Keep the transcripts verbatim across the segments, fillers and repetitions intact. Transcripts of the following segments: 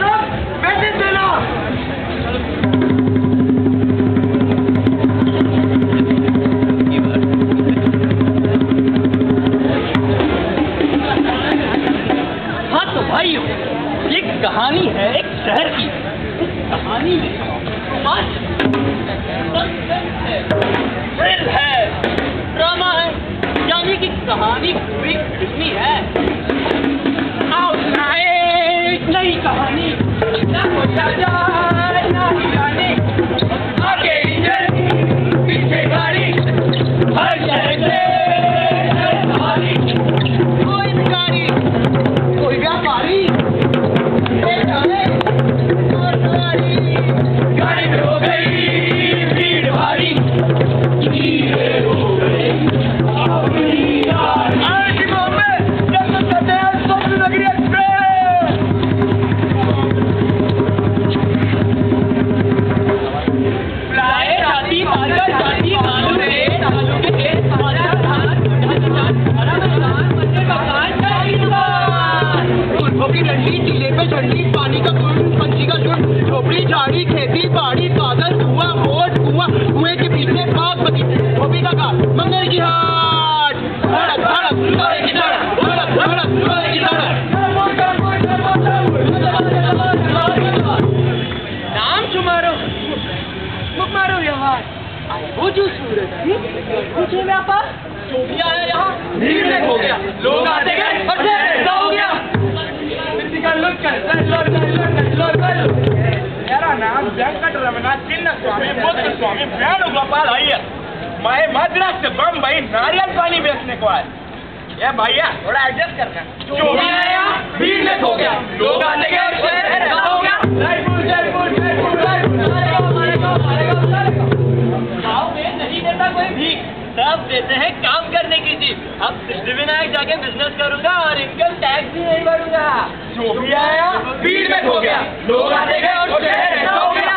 सब मैसेज देना। हाँ तो भाइयों, एक कहानी है एक शहर की। इस कहानी में थ्रिल है, ड्रामा है, यानी कि कहानी पूरी फिल्मी है। आओ सुनाए एक नई कहानी, ना सोचा जाए ना हिलाने, आगे इंजन पीछे गाड़ी, हर शहर से सवारी, कोई भिखारी कोई व्यापारी, गाड़ी में हो गई भीड़ भारी, धीरे हो गए अपनी गाड़ी। आज बॉम्बे जब कहते हैं स्वप्न नगरी एक्सप्रेस। फ्लाए जाती मालगाड़ी जाती मालूम है मालूम है हमारा धान हरा मैदान मंदिर मकान चाहिए दुकान, उल्फों की डंडी टीले पे झंडी पानी का कुंड पंछी का झुंड, झोपड़ी झाड़ी खेती बाड़ी बादल कुआं मोट कुआं, कुएं के पीछे बाग बगीचे, धोबी का घाट मंदिर की हाट, धड़क धड़क लोहे की धड़क, धड़क धड़क लोहे की धड़क। नाम शुमारो मुख मारो यहाँ वो जो सूरज पूछे व्यापार जो भी आया यहाँ भीड़ में हो गया, लोग आते गए और ऐसा हो गया। मेरा नाम वेंकटरमण चिन्न स्वामी बुद्ध स्वामी वेणुगोपाल अय्यर, मैं मद्रास से बम्बई नारियल पानी बेचने को आया। ये भैया थोड़ा एडजस्ट करना। जो भी आया भीड़ में हो गया, लोग आते गए और शहर ऐसा हो गया। गाँव में नहीं देता कोई भीख, सब देते हैं काम करने की चीज। अब सिद्धिविनायक जाके बिजनेस करूंगा और इनकम टैक्स भी नहीं भरूंगा। जो भी आया भीड़ में हो गया, लोग आते गए और शहर ऐसा हो गया।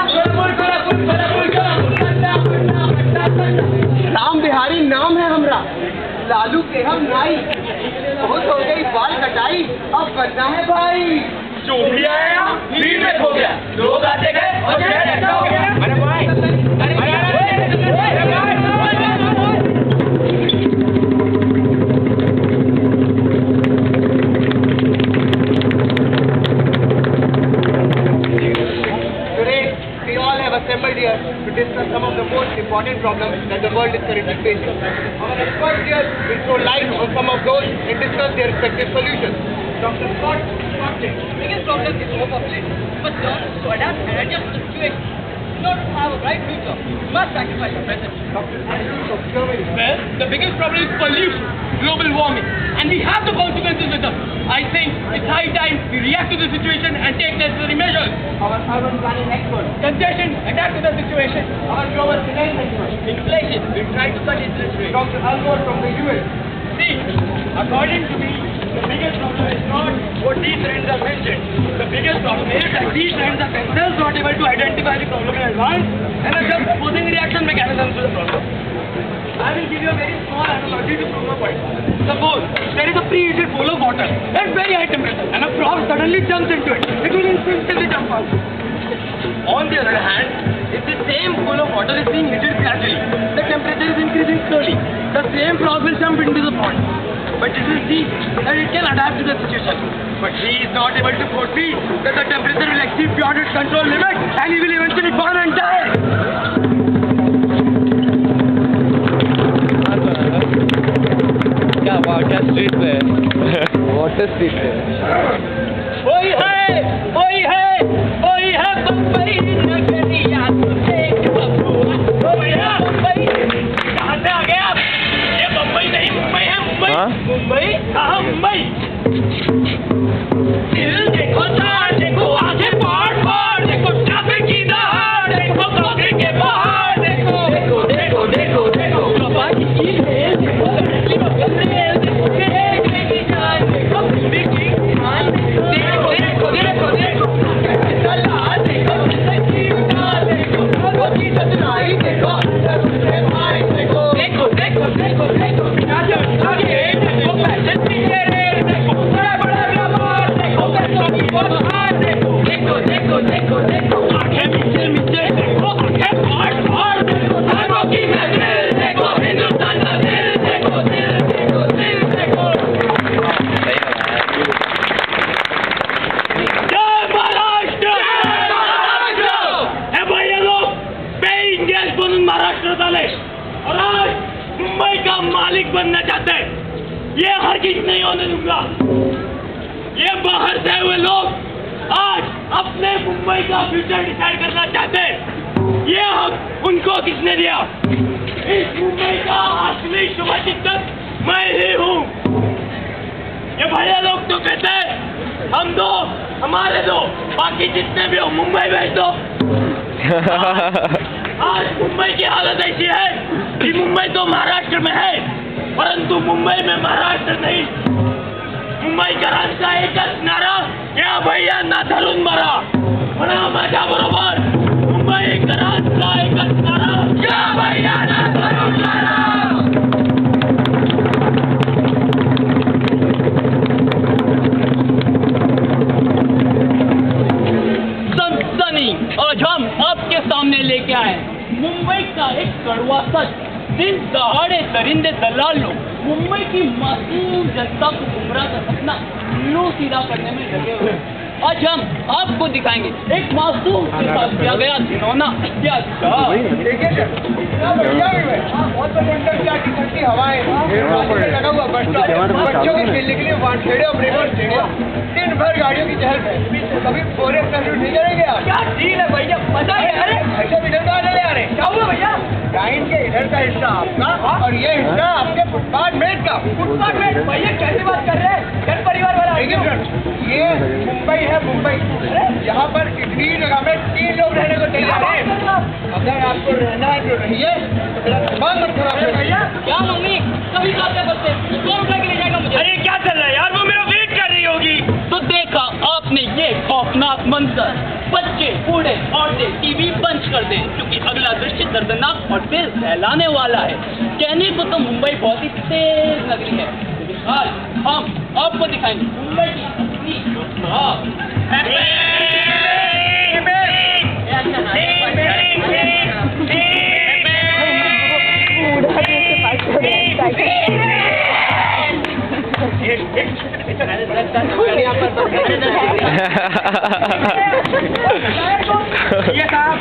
राम बिहारी नाम है हमरा, लालू के हम नाई, बहुत हो गई बाल कटाई, अब बनना है भाई। जो भी आया भीड़ में हो गया, लोग आते गए और शहर ऐसा हो गया। अरे भाई अरे अरे assembled here to discuss some of the most important problems that the world is currently facing. Our experts here will throw light on some of those and discuss their respective solutions. Doctor Scott, Scott, the biggest problem is overpopulation. But learn to adapt and adjust to the situation. In order to have a bright future, you must sacrifice your present. Doctor Andrews of Germany. Well, the biggest problem is pollution, global warming, and we have the consequences with us. I think it's high time we react to the situation and take necessary measures. Our urban planning expert. Congestion, adapt to the situation. Our global finance expert. Inflation, we try to cut interest rates. Doctor Albert from the U S. See, according to me, the biggest problem is not what these friends have mentioned. The biggest problem is that these friends are themselves not able to identify the problem in advance and are just opposing reaction mechanisms to the problem. I will give you a very small analogy to prove my point. Suppose there is a preheated pool of water at very high temperature and a frog suddenly jumps into it. It will instinctively jump out. On the other hand, if the same pool of water is being heated gradually, the temperature is increasing slowly, the same frog will jump into the pond. But it will see that it can adapt to the situation. But he is not able to foresee that the temperature will exceed beyond its control limit and he will eventually burn and die. क्या water street पे water street पे वही है वही है वही है बम्बई नगरिया, देख बबुआ वही है बम्बई। कहाँ से आ गए आप? ये बम्बई नहीं मुंबई है। मुंबई मुंबई कहाँ मुंबई? दिल देखो चार देखो आगे पार पार देखो ट्रैफिक की दहाड़ देखो कॉफी के बाहर देखो देखो देखो देखो देखो कपा की चीज है देखो रेल देखो रेल देखो रेल की जान देखो बिल्डिंग की मान किट नहीं होने दूंगा। ये बाहर से हुए लोग आज अपने मुंबई का फ्यूचर डिसाइड करना चाहते हैं। ये हक उनको किसने दिया? इस मुंबई का असली शुभ चिंतक मैं ही हूँ। ये भैया लोग तो कहते हैं हम दो, हमारे दो, बाकी जितने भी हो मुंबई भेज दो। आज मुंबई की हालत ऐसी है कि मुंबई तो महाराष्ट्र में है, परंतु मुंबई में महाराष्ट्र नहीं। मुंबई करांचा एकच नारा, या भैया ना धरून मारा। म्हणा माझ्या बरोबर, मुंबई करांचा एकच नारा, या भैया ना धरून मारा। आज हम आपके सामने लेके आए मुंबई का एक कड़वा सच। दिन दहाड़े दरिंदे दलाल लोग मुंबई की मासूम जनता को गुमराह का सपना लो सीधा करने में लगे हुए हैं। आज हम आपको दिखाएंगे एक मासूम के साथ किया गया घिनौना अत्याचार। बच्चों के खेलने के लिए वानखेड़े और ब्रेवर स्टेडियम, दिन भर गाड़ियों की चहल पहल, कभी फोर एफ सैल्यूट नहीं करेंगे आप? क्या डील है भैया, मजा है। अरे ऐसे इधर कहाँ चले आ रहे? क्या हुआ भैया? लाइन के इधर का हिस्सा आपका और ये हिस्सा आपके फुटपाथ मेट का। Footpath mate? भैया कैसी बात कर रहे हैं? घर परिवार वाला ये मुंबई है, मुंबई। यहाँ पर इतनी जगह में तीन लोग रहने को तैयार हैं। अगर आपको रहना है तो रहिए, दिमाग मत खराब करो। भैया क्या मम्मी कभी खाते बच्चे कौन उठा के ले जाएगा मुझे? अरे क्या चल रहा है यार, वो मेरा वेट कर रही होगी। तो देखा आपने ये खौफनाक मंजर, बच्चे बूढ़े औरतें टीवी बंद कर दें क्योंकि अगला दृश्य दर्दनाक और दिल दहलाने वाला है। कहने को तो मुंबई बहुत ही तेज नगरी है, लेकिन आज हम आपको दिखाएंगे मुंबई की असली ये साहब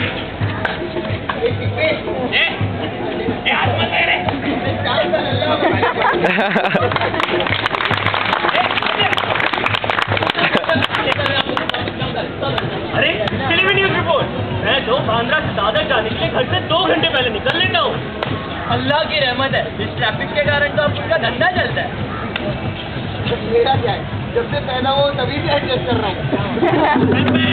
अरे टीवी न्यूज रिपोर्ट, मैं तो बांद्रा से दादर जाने के लिए घर से दो घंटे पहले निकल लेता हूँ। अल्लाह की रहमत है, इस ट्रैफिक के कारण तो अब उनका धंधा चलता है। मेरा क्या है, जब से पैदा हो तभी से एडजस्ट कर रहा हूँ।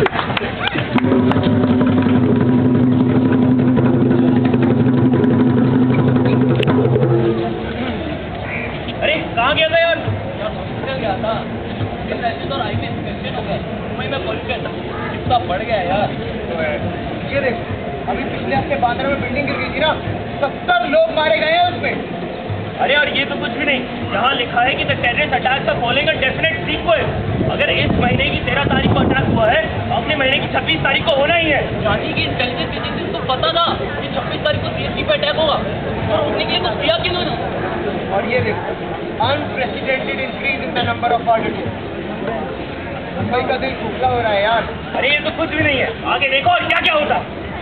अरे कहाँ गया था यार? हॉस्पिटल गया था, तो हाईवे एक्सीडेंट हो गया, मुंबई में पॉल्यूशन कितना बढ़ गया यार। ये देख, अभी पिछले हफ्ते बांद्रा में बिल्डिंग गिर गई थी ना, सत्तर लोग मारे गए हैं उसमें। अरे यार ये तो कुछ भी नहीं, यहाँ लिखा है कि द टेररिस्ट अटैक का फॉलोइंग अ डेफिनेट सीक्वल। अगर इस महीने की तेरह तारीख को अटैक हुआ है, अगले महीने की छब्बीस तारीख को होना ही है। यानी कि इंटेलिजेंस एजेंसी को पता था कि छब्बीस तारीख को सीएसटी पे अटैक होगा, तो रोकने के लिए कुछ किया क्यों नहीं? और ये देखो, unprecedented increase in the number of ordinance. Mumbai का दिल खोखला हो रहा है यार। अरे ये तो कुछ भी नहीं है, आगे देखो और क्या क्या होता।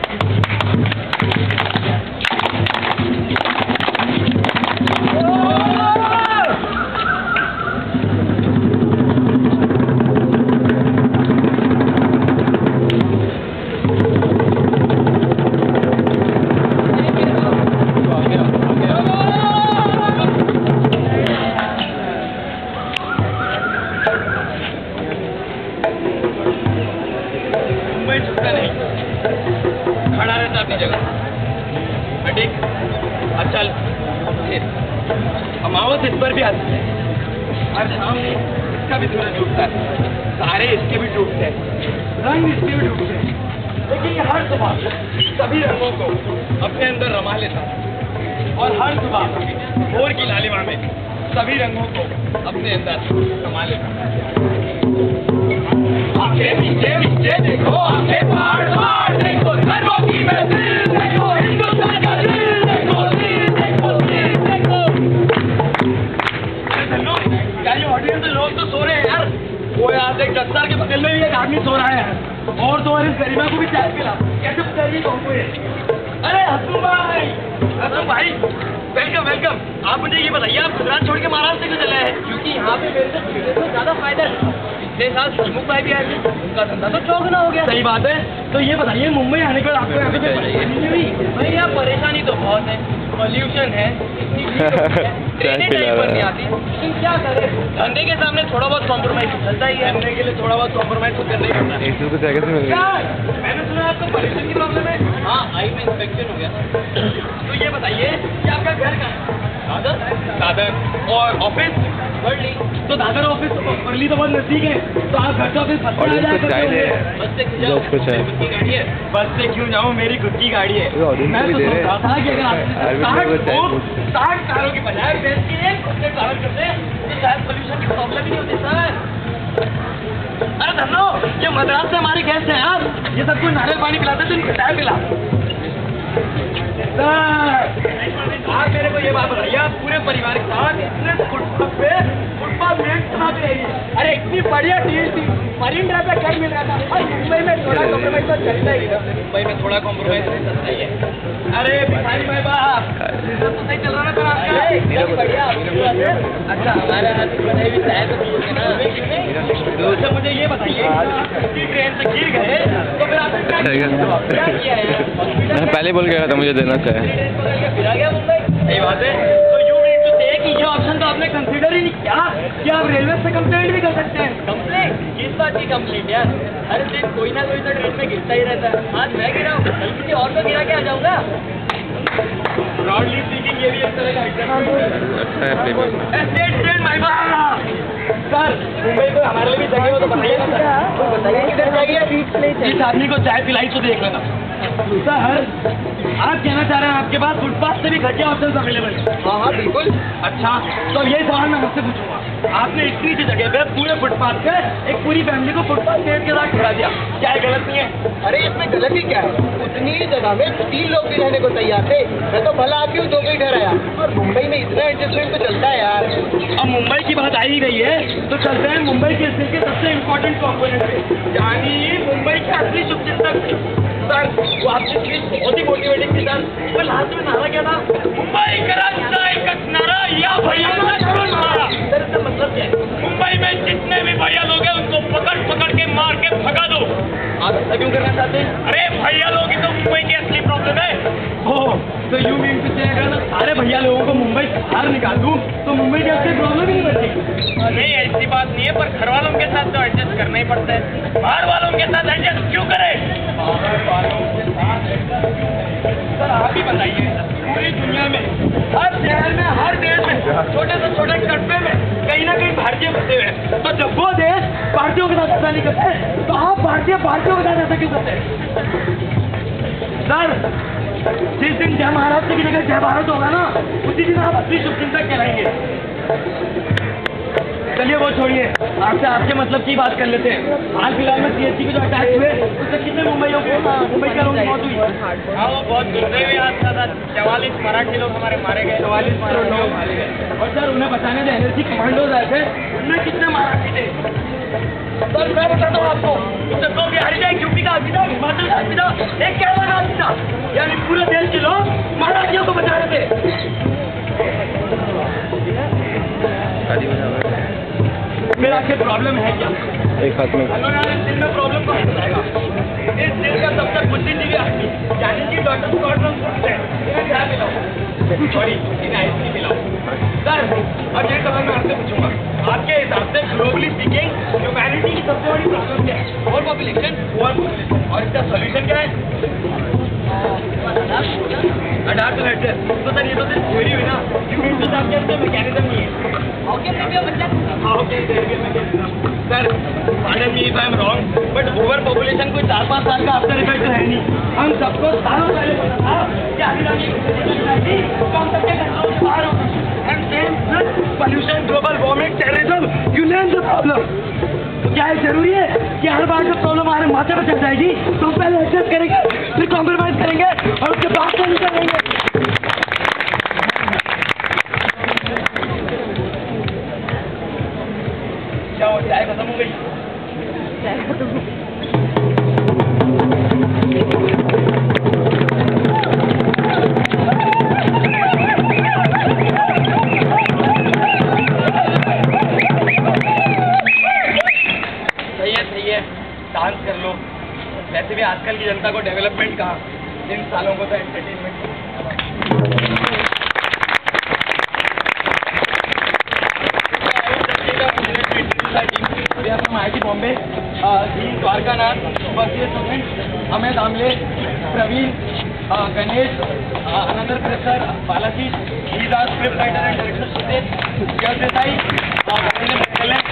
खड़ा रहता अपनी जगह, ठीक? अच्छा अमावस इस पर भी आती है, हर शाम इसका भी सूरज टूटता है, सारे इसके भी टूटते हैं, रंग इसके भी टूटते हैं, लेकिन ये हर सुबह सभी रंगों को अपने अंदर रमा लेता है और हर सुबह भोर की लालिमा में सभी रंगों को अपने अंदर समा लेता है। आगे पीछे पीछे देखो, आगे पहाड़ पहाड़ देखो, सर्वों की महफिल देखो, हिंदुस्तान का दिल देखो, दिल देखो, दिल देखो। क्या ये ऑडियंस के लोग तो सो रहे हैं यार? वो यार देख, दफ्तर के बगल में भी एक आदमी सो रहा है यार, और तो और इस गरीबा को भी चाय पिला। कैसे बेचारी को? अरे हसन भाई, हसन भाई वेलकम वेलकम। आप मुझे ये बताइए, आप गुजरात छोड़ के महाराष्ट्र क्यों चले हैं? क्योंकि यहाँ पे मेरे को बिजनेस में ज्यादा फायदा है। पिछले साल सलमुख भाई भी आए थे, उनका धंधा तो चौगुना हो गया। सही बात है। तो ये बताइए, मुंबई आने के बाद आपको यहाँ पे कोई परेशानी नहीं हुई? भाई यहाँ परेशानी तो बहुत है, पॉल्यूशन है, इतनी भीड़ होती है, ट्रेनें टाइम पर नहीं आती, लेकिन क्या करें, धंधे के सामने थोड़ा बहुत कॉम्प्रोमाइज चलता ही है। करने के लिए थोड़ा बहुत कॉम्प्रोमाइज तो करना ही पड़ता है। इसको जगह से मिल गई। मैंने सुना आपको पॉल्यूशन की प्रॉब्लम है। हाँ, आई में इंस्पेक्शन हो गया। तो ये बताइए कि आपका घर कहाँ है? दादर दादर। और ऑफिस? वर्ली तो दादर ऑफिस वर्ली तो बहुत नजदीक है, तो आप घर से ऑफिस बस और में आ जाया इसको चाय करते दे। होंगे। बस से जो कुछ है। की गाड़ी है। बस से क्यों जाऊँ, मेरी खुद की गाड़ी है। ये ऑडियंस मैं को भी तो दे सोच रहे रहा था कि अगर अरविंद आप भाई को चाय साठ पूछ। साठ कारों की बजाय बेंच की एक खुद से ट्रैवल करते तो शायद पोल्यूशन की प्रॉब्लम ही नहीं होती सर। अरे धन्नो, ये मद्रास से हमारे गेस्ट हैं यार, ये सबको नारियल पानी पिलाते तो इनको चाय पिला। सर, आप मेरे को ये बात बताइए, आप पूरे परिवार के साथ इतने फुटपाथ पे फुटपाथ रेट चलाते रहिए। अरे इतनी बढ़िया डील थी, मरीन ड्राइव पे घर मिल रहा था, और मुंबई में थोड़ा कॉम्प्रोमाइज तो चलता ही था। मुंबई में थोड़ा कॉम्प्रोमाइज नहीं चलता ही है। अरे भिखारी भाई बाप, बिजनेस तो सही चल रहा है सर आपका? एकदम बढ़िया, आपकी बात है। अच्छा, हमारे हाथ में बनाई हुई चाय तो पियोगे ना? अच्छा मुझे ये बताइए, किसी ट्रेन से गिर गए तो फिर आपने क्या किया? क्या किया है? मैं पहले बोल के गया था मुझे देना चाहिए। फिर आ गया मुंबई। सही बात है। तो यू मीन टू से कि ये ऑप्शन तो आपने कंसीडर ही नहीं किया कि आप रेलवे से कंप्लेंट भी कर सकते हैं? कंप्लेंट? किस बात की कंप्लेंट यार? हर दिन कोई ना कोई तो ट्रेन में गिरता ही रहता है। आज मैं गिरा हूँ, कल किसी और को गिरा के आ जाऊंगा। ब्रॉडली स्पीकिंग ये भी एक तरह का अच्छा है प्लेबॉय। माय बाप। सर, मुंबई को हमारे लिए भी जगह हो तो बताइए ना सर। तो बताइए किधर जाइए? इस आदमी को चाय पिलाई तो देख लेना। सर, आप कहना चाह रहे हैं आपके पास फुटपाथ से भी घटिया ऑप्शन अवेलेबल है? हाँ हाँ बिल्कुल। अच्छा, तो अब यही सवाल मैं आपसे पूछूंगा, आपने इतनी सी जगह पे पूरे फुटपाथ पे एक पूरी फैमिली को फुटपाथ पेड़ के साथ खड़ा दिया, क्या ये गलत नहीं है? अरे इसमें गलती क्या है? उतनी ही जगह में तीन लोग भी रहने को तैयार थे। मैं तो भला आदमी हूँ, दो को ही ठहराया। और मुंबई में इतना एडजस्टमेंट तो चलता है यार। अब मुंबई की बात आई गई है तो चलते हैं मुंबई के स्थिति के सबसे इम्पोर्टेंट कंपोनेंट पे, यानी मुंबई के असली शुभचिंतक। सर, वो आपकी स्पीच बहुत ही मोटिवेटिंग थी सर। वो लास्ट में नारा क्या था? मुंबई का रास्ता एक नारा या भैया नारा। सर इसका मतलब क्या है? मुंबई में जितने भी भैया लोग हैं उनको पकड़ पकड़ के मार के भगा दो। आप ऐसा क्यों करना चाहते हैं? अरे भैया लोग ही तो मुंबई की असली प्रॉब्लम है। ओह, तो यू मीन टू से अगर मैं सारे भैया लोगों को मुंबई से बाहर निकाल दूं तो मुंबई की असली प्रॉब्लम ही नहीं बचेगी? नहीं, ऐसी बात नहीं है, पर घर वालों के साथ तो एडजस्ट करना ही पड़ता है। बाहर वालों के साथ एडजस्ट क्यों करें? सर आप ही बताइए, पूरी दुनिया में हर शहर में हर देश में छोटे से छोटे कस्बे में कहीं ना कहीं भारतीय बसे हुए हैं, तो जब वो देश भारतीयों के साथ ऐसा नहीं करते तो आप भारतीय भारतीयों के साथ ऐसा क्यों करते हैं? सर, जिस दिन जय महाराष्ट्र की जगह जय भारत होगा ना, उसी दिन आप असली शुभचिंतक कहलाएंगे। चलिए वो छोड़िए, आपसे आपके मतलब की बात कर लेते हैं। हाल फिलहाल में सीएचसी के जो अटैक हुए उससे कितने मुंबईयों को मुंबई के लोगों की मौत हुई? हाँ, वो बहुत गुस्से हुए आज था। चवालीस मराठी लोग हमारे मारे गए। चवालीस लोग मारे गए। और सर उन्हें बचाने जो एनएलसी कमांडोज आए थे उनमें कितने मराठी थे? सर मैं बताता हूँ आपको, उससे दो बिहारी था, एक यूपी का आदमी था, हिमाचल का आदमी था, एक केरला का आदमी था, यानी पूरे देश के लोग मराठियों को बचा रहे थे। मेरा आखिर प्रॉब्लम है क्या? एक हाथ में हेलो यार, इस दिल में प्रॉब्लम कहाँ से आएगा? इस दिल का तब तक बुद्धिजीवी आदमी, यानी कि डॉक्टर स्कॉटलैंड से इन्हें क्या मिलाओ? सॉरी, इन्हें आइसक्रीम मिलाओ। सर, अब ये सवाल मैं आपसे पूछूंगा, आपके हिसाब से ग्लोबली स्पीकिंग ह्यूमैनिटी की सबसे बड़ी प्रॉब्लम क्या है? Over population. Over population. और इसका सॉल्यूशन क्या है? Adapt to nature. तो सर ये तो सिर्फ थ्योरी हुई ना, यू मीन टू से आपके अंदर मैकेनिज्म नहीं है। How can there be a mechanism? How can there be a mechanism? Sir, pardon me if I am wrong, but over population कोई चार पाँच साल का आफ्टर इफेक्ट तो है नहीं। हम सबको सालों पहले पता था कि आदिवासी कम सबके कंट्रोल से बाहर होगी। And same with pollution, global warming, terrorism, you name the problem. तो क्या है जरूरी है कि हर बार जब प्रॉब्लम हमारे माथे पर चढ़ जाएगी तो हम पहले एडजस्ट करेंगे, फिर कॉम्प्रोमाइज करेंगे और उसके बाद सोल्यूशन लेंगे? क्या हो, चाय खत्म हो गई? चाय खत्म हो गई। चाहिए, डांस कर लो। वैसे भी आजकल की जनता को डेवलपमेंट कहाँ, इन सालों को तो entertainment. We are from I I T Bombay. Uh, he is Dwarkanath, first year student. Amit Amle, Praveen, uh, Ganesh, uh, another professor, Balaji. He is our script writer and director. Sudesh, Desai, uh,